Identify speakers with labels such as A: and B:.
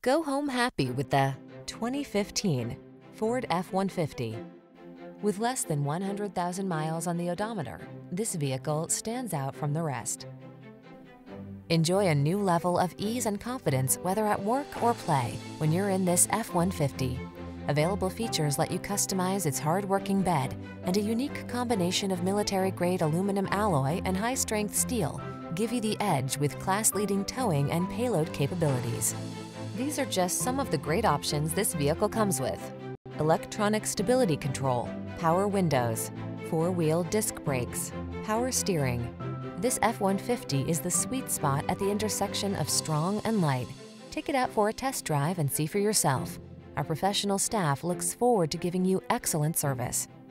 A: Go home happy with the 2015 Ford F-150. With less than 100,000 miles on the odometer, this vehicle stands out from the rest. Enjoy a new level of ease and confidence whether at work or play when you're in this F-150. Available features let you customize its hard-working bed, and a unique combination of military-grade aluminum alloy and high-strength steel give you the edge with class-leading towing and payload capabilities. These are just some of the great options this vehicle comes with: electronic stability control, power windows, four-wheel disc brakes, power steering. This F-150 is the sweet spot at the intersection of strong and light. Take it out for a test drive and see for yourself. Our professional staff looks forward to giving you excellent service.